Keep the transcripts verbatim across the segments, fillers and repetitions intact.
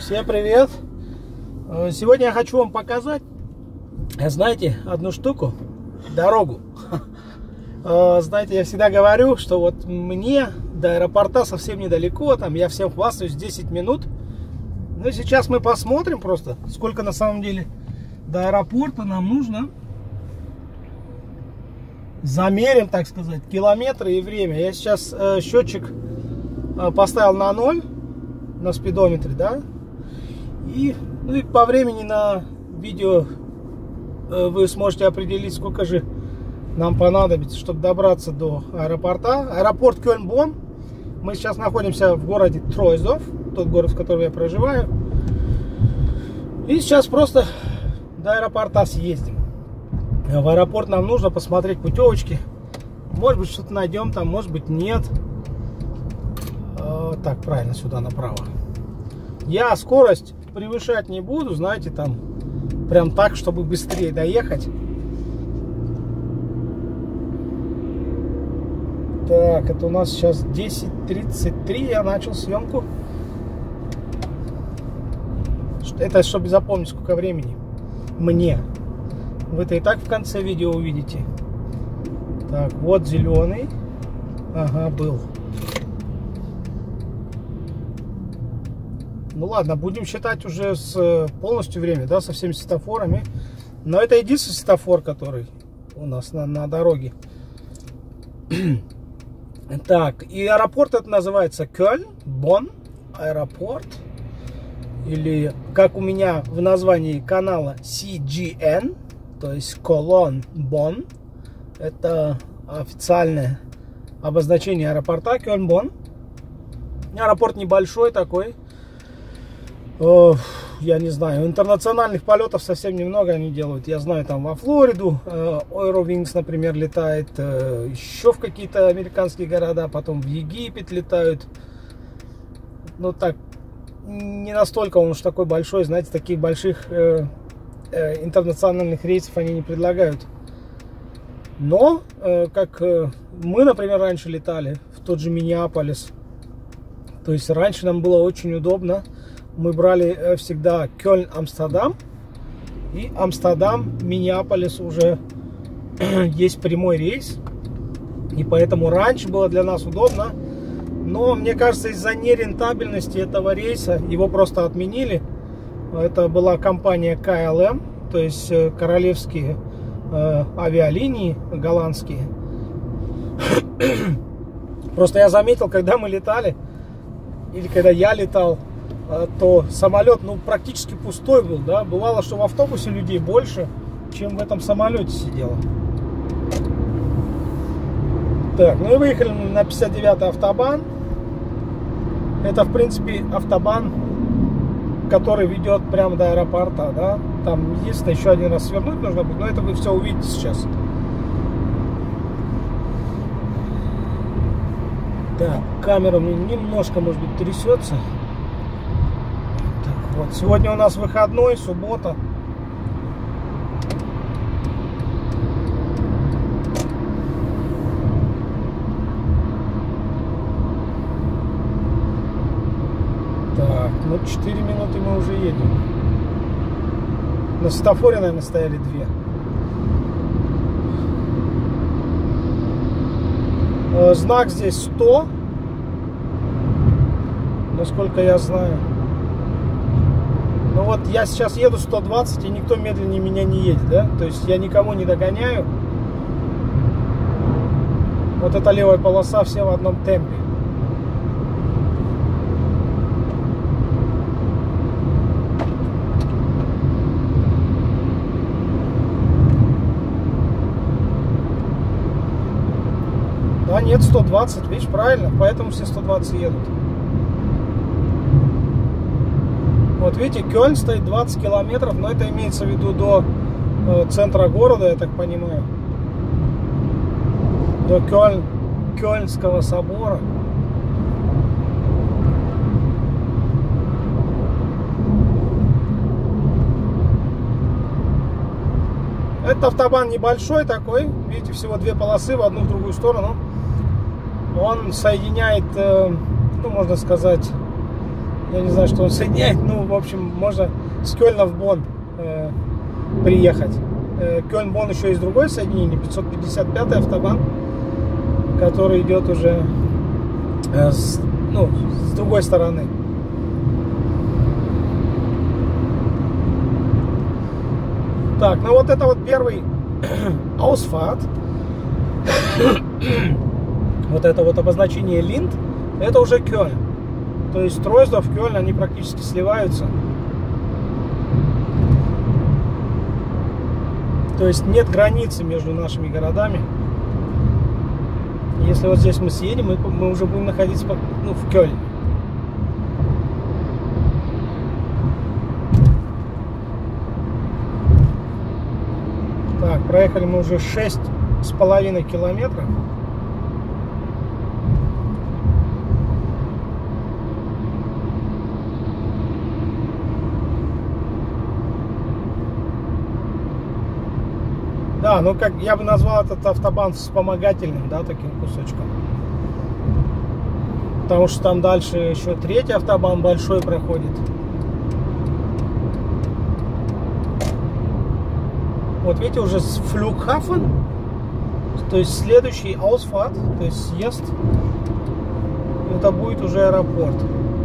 Всем привет! Сегодня я хочу вам показать, знаете, одну штуку, дорогу. Знаете, я всегда говорю, что вот мне до аэропорта совсем недалеко, там я всем хвастаюсь десять минут. Ну и сейчас мы посмотрим просто, сколько на самом деле до аэропорта нам нужно. Замерим, так сказать, километры и время. Я сейчас э, счетчик э, поставил на ноль на спидометре, да. И, ну и по времени на видео э, вы сможете определить, сколько же нам понадобится, чтобы добраться до аэропорта. Аэропорт Кёльн-Бонн. Мы сейчас находимся в городе Тройсдорф, тот город, в котором я проживаю. И сейчас просто до аэропорта съездим. В аэропорт нам нужно посмотреть путевочки. Может быть, что-то найдем там, может быть, нет. Э, так, правильно, сюда направо. Я скорость превышать не буду, знаете, там прям так, чтобы быстрее доехать. Так, это у нас сейчас десять тридцать три, я начал съемку. Это чтобы запомнить, сколько времени мне. Вы-то и так в конце видео увидите. Так, вот зеленый. Ага, был. Ну ладно, будем считать уже с полностью время, да, со всеми светофорами. Но это единственный светофор, который у нас на, на дороге. Так, и аэропорт это называется Кёльн-Бонн аэропорт. Или, как у меня в названии канала, си джи эн. То есть Колон-Бонн. Это официальное обозначение аэропорта Кёльн-Бонн. Аэропорт небольшой такой. О, я не знаю, интернациональных полетов совсем немного они делают. Я знаю, там во Флориду Eurowings, например, летает. Еще в какие-то американские города. Потом в Египет летают. Ну так, не настолько он уж такой большой. Знаете, таких больших интернациональных рейсов они не предлагают. Но, э, как э, мы, например, раньше летали в тот же Миннеаполис. То есть раньше нам было очень удобно. Мы брали э, всегда Кёльн-Амстердам. И Амстердам-Миннеаполис уже есть прямой рейс. И поэтому раньше было для нас удобно. Но, мне кажется, из-за нерентабельности этого рейса его просто отменили. Это была компания ка эл эм, то есть королевские э, авиалинии голландские. Просто я заметил, когда мы летали, или когда я летал, э, то самолет ну, практически пустой был. Да? Бывало, что в автобусе людей больше, чем в этом самолете сидело. Так, ну и выехали на пятьдесят девятый автобан. Это, в принципе, автобан, который ведет прямо до аэропорта, да. Там единственное, еще один раз свернуть нужно будет, но это вы все увидите сейчас. Так, камера мне немножко, может быть, трясется. Так, вот, сегодня у нас выходной, суббота. Так, ну четыре минуты мы уже едем. На светофоре, наверное, стояли две. Знак здесь сто. Насколько я знаю. Ну вот я сейчас еду сто двадцать, и никто медленнее меня не едет, да? То есть я никому не догоняю. Вот эта левая полоса, все в одном темпе. А нет, сто двадцать, видишь, правильно, поэтому все сто двадцать едут. Вот видите, Кёльн стоит двадцать километров, но это имеется в виду до э, центра города, я так понимаю. До Кёльн, Кёльнского собора. Это автобан небольшой такой, видите, всего две полосы в одну и в другую сторону. Он соединяет, ну, можно сказать, Я не знаю, что он соединяет. Ну, в общем, можно с Кёльна в Бонн э, приехать. Э, Кёльн-Бонн еще есть другое соединение, пятьсот пятьдесят пятый автобан, который идет уже э, с, ну, с другой стороны. Так, ну вот это вот первый Ausfahrt. Вот это вот обозначение Линд, это уже Кёльн. То есть Тройсдорф, Кёльн, они практически сливаются. То есть нет границы между нашими городами. Если вот здесь мы съедем, мы, мы уже будем находиться ну, в Кёльне. Так, проехали мы уже шесть с половиной километров. Да, ну как я бы назвал этот автобан вспомогательным, да, таким кусочком. Потому что там дальше еще третий автобан большой проходит. Вот видите, уже с Флюгхафен, то есть следующий Ausfahrt, то есть съезд, это будет уже аэропорт.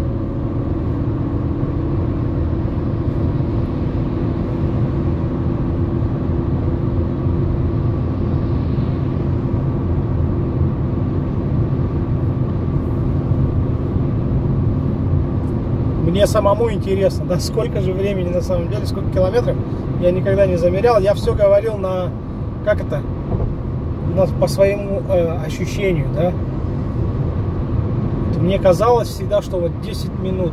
Мне самому интересно, да, сколько же времени на самом деле, сколько километров, я никогда не замерял. Я все говорил на, как это, на, по своему э, ощущению, да. Мне казалось всегда, что вот десять минут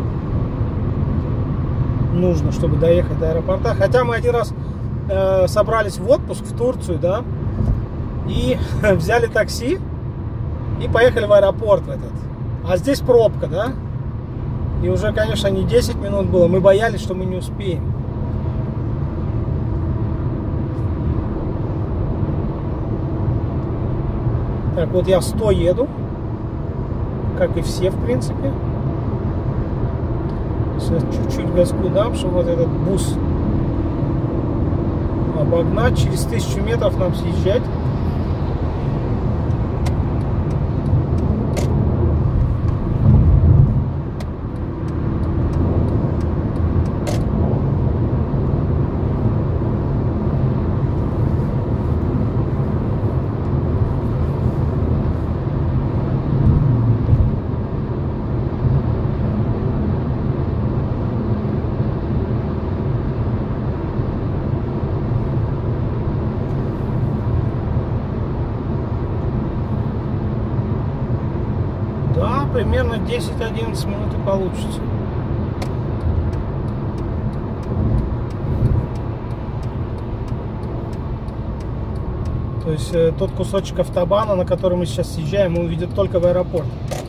нужно, чтобы доехать до аэропорта. Хотя мы один раз э, собрались в отпуск в Турцию, да, и взяли такси и поехали в аэропорт в этот. А здесь пробка, да. И уже, конечно, не десять минут было. Мы боялись, что мы не успеем. Так, вот я сто еду. Как и все, в принципе. Сейчас чуть-чуть газку дам, чтобы вот этот бус обогнать. Через тысячу метров нам съезжать. Примерно десять-одиннадцать минут и получится. То есть э, тот кусочек автобана, на который мы сейчас съезжаем, мы увидим только в аэропорт.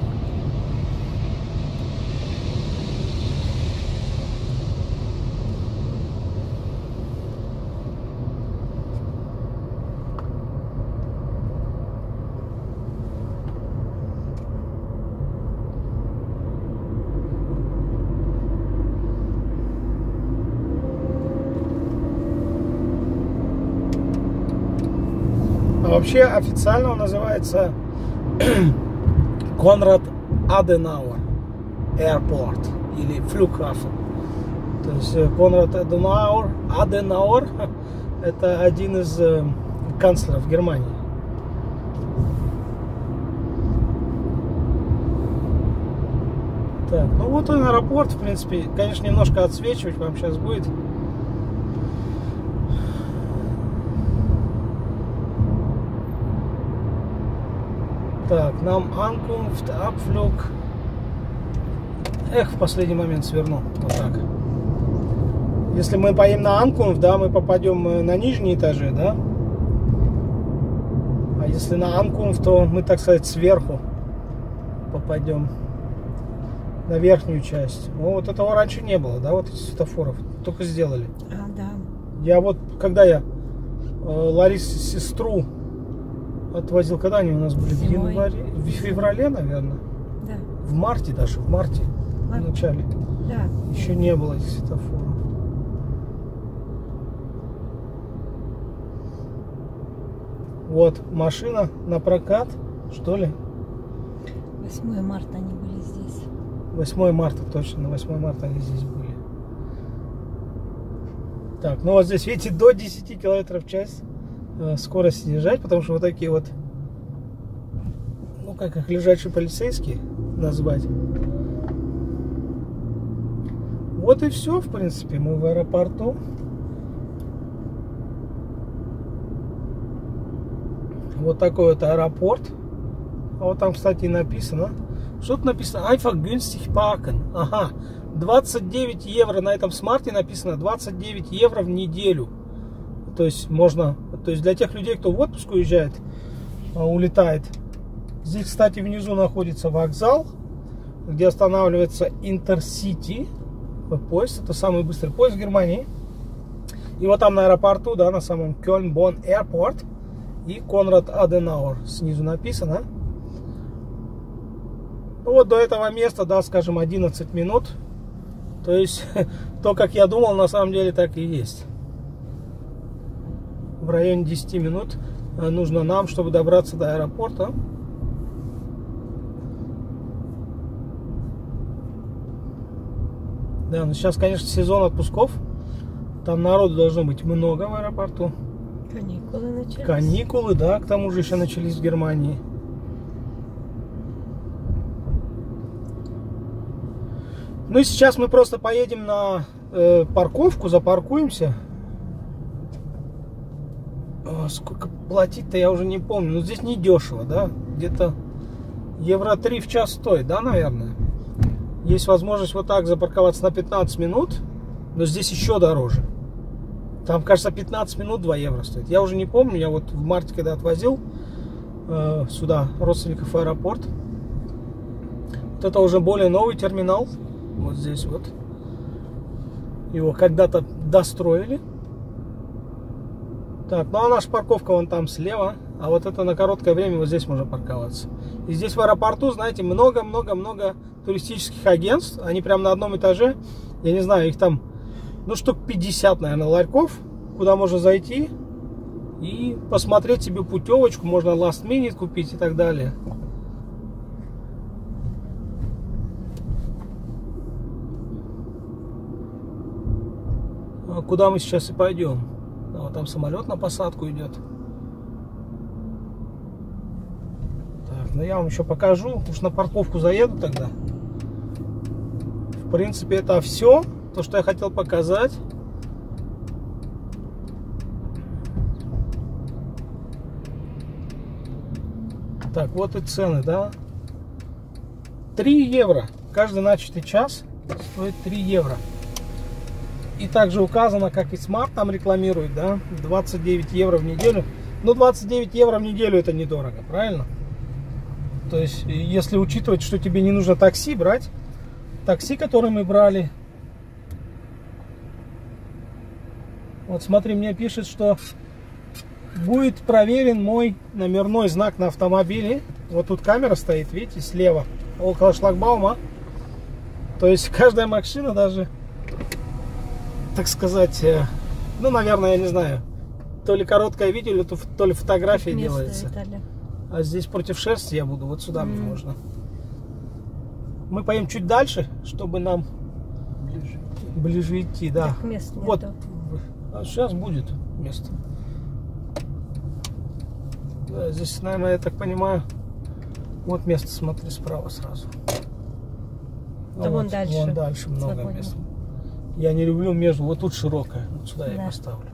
Вообще официально он называется Конрад Аденауэр Airport или Флюгхафен. То есть Конрад Аденауэр, Аденауэр это один из э, канцлеров Германии. Так, ну вот он аэропорт, в принципе, конечно, немножко отсвечивать вам сейчас будет. Так, нам Ankunft, Abflug. Эх, в последний момент сверну. Вот так. Если мы поедем на Ankunft, да, мы попадем на нижние этажи, да. А если на Ankunft, то мы, так сказать, сверху попадем на верхнюю часть. О, вот этого раньше не было, да, вот этих светофоров. Только сделали. А, да. Я вот, когда я э, Ларисе сестру отвозил, когда они у нас были? В январе, в феврале, наверное. Да. В марте даже, в марте. в начале. Да. Еще не было этих светофоров. Вот машина на прокат, что ли? восьмое марта они были здесь. восьмое марта, точно, на восьмое марта они здесь были. Так, ну вот здесь, видите, до десяти километров в час э, скорость снижать, потому что вот такие вот, ну как их, лежачие полицейские назвать. Вот и все, в принципе, мы в аэропорту. Вот такой вот аэропорт. А вот там, кстати, написано. Что-то написано. Einfach günstig parken. Ага. двадцать девять евро на этом смарте написано. двадцать девять евро в неделю. То есть можно. То есть для тех людей, кто в отпуск уезжает, улетает. Здесь, кстати, внизу находится вокзал, где останавливается Intercity поезд. Это самый быстрый поезд в Германии. И вот там на аэропорту, да, на самом Кёльн-Бонн Airport. И Конрад Аденауэр снизу написано. Ну, вот до этого места, да, скажем, одиннадцать минут. То есть, то, как я думал, на самом деле так и есть. В районе десяти минут нужно нам, чтобы добраться до аэропорта. Да, ну сейчас, конечно, сезон отпусков. Там народу должно быть много в аэропорту. Каникулы начались. Каникулы, да, к тому же еще начались в Германии. Ну и сейчас мы просто поедем на э, парковку, запаркуемся. О, сколько платить-то я уже не помню. Но здесь не дешево, да? Где-то евро три в час стоит, да, наверное? Есть возможность вот так запарковаться на пятнадцать минут, но здесь еще дороже. Там, кажется, пятнадцать минут два евро стоит. Я уже не помню, я вот в марте, когда отвозил э, сюда родственников в аэропорт. Вот это уже более новый терминал. Вот здесь вот. Его когда-то достроили. Так, ну а наша парковка вон там слева. А вот это на короткое время вот здесь можно парковаться. И здесь в аэропорту, знаете, много-много-много туристических агентств. Они прямо на одном этаже. Я не знаю, их там, ну, штук пятьдесят, наверное, ларьков, куда можно зайти и посмотреть себе путевочку. Можно last minute купить и так далее. А куда мы сейчас и пойдем? А вот там самолет на посадку идет. Так, ну я вам еще покажу. Уж на парковку заеду тогда. В принципе, это все. То, что я хотел показать. Так, вот и цены, да. три евро. Каждый начатый час стоит три евро. И также указано, как и Smart там рекламирует, да, двадцать девять евро в неделю. Ну, двадцать девять евро в неделю это недорого, правильно? То есть, если учитывать, что тебе не нужно такси брать, такси, которое мы брали. Вот смотри, мне пишет, что будет проверен мой номерной знак на автомобиле. Вот тут камера стоит, видите, слева, около шлагбаума. То есть каждая машина даже, так сказать, ну, наверное, я не знаю, то ли короткое видео, то ли фотография делается. Италия. А здесь против шерсти я буду, вот сюда мне mm. можно. Мы поедем чуть дальше, чтобы нам ближе, ближе идти, да. Так, мест вот. Нету. А сейчас будет место. Да, здесь, наверное, я так понимаю, вот место, смотри, справа сразу. А вон вот, дальше. Вон дальше много Свободно. мест. Я не люблю между, вот тут широкая, вот сюда да. я поставлю.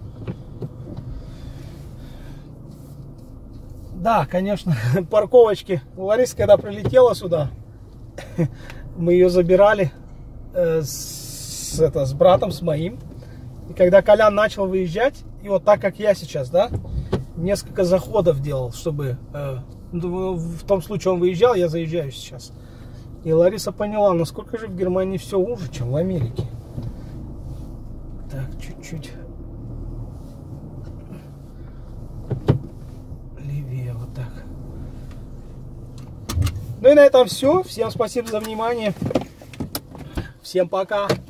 Да, конечно, парковочки. Лариса, когда прилетела сюда, мы ее забирали э, с, это, с братом, с моим. И когда Колян начал выезжать, и вот так, как я сейчас, да, несколько заходов делал, чтобы, э, в том случае он выезжал, я заезжаю сейчас. И Лариса поняла, насколько же в Германии все хуже, чем в Америке. Так, чуть-чуть левее, вот так. Ну и на этом все. Всем спасибо за внимание. Всем пока!